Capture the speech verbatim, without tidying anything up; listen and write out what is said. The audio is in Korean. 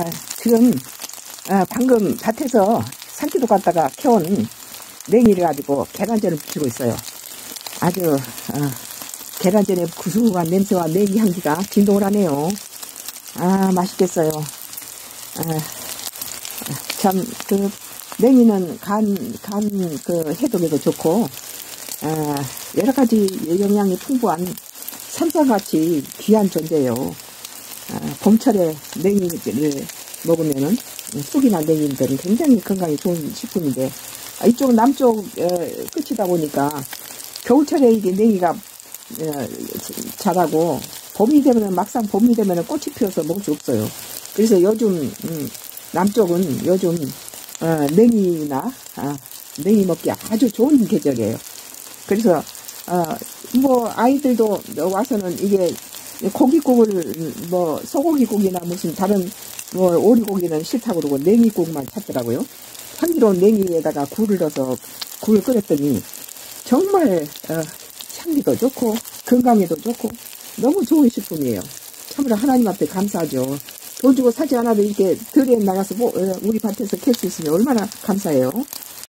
지금 아, 방금 밭에서 산기도 갔다가 캐온 냉이를 가지고 계란전을 부치고 있어요. 아주 어, 계란전의 구수한 냄새와 냉이 향기가 진동을 하네요. 아, 맛있겠어요. 아, 참, 그, 냉이는 간, 간, 그, 해독에도 좋고, 아, 여러 가지 영양이 풍부한 산사같이 귀한 존재예요. 아, 봄철에 냉이를 먹으면은, 쑥이나 냉이들은 굉장히 건강에 좋은 식품인데, 아, 이쪽 남쪽, 에, 끝이다 보니까, 겨울철에 이게 냉이가, 에, 자라고, 봄이 되면은, 막상 봄이 되면은 꽃이 피어서 먹을 수 없어요. 그래서 요즘, 음, 남쪽은 요즘, 어, 냉이나, 아, 냉이 먹기 아주 좋은 계절이에요. 그래서, 어, 뭐, 아이들도 와서는 이게, 고기국을, 뭐, 소고기국이나 무슨 다른, 뭐, 오리고기는 싫다고 그러고, 냉이국만 찾더라고요. 향기로운 냉이에다가 굴을 넣어서 굴을 끓였더니, 정말, 어, 향기도 좋고, 건강에도 좋고, 너무 좋은 식품이에요. 참으로 하나님 앞에 감사하죠. 돈 주고 사지 않아도 이렇게 들에 나가서 뭐, 우리 밭에서 캘 수 있으면 얼마나 감사해요.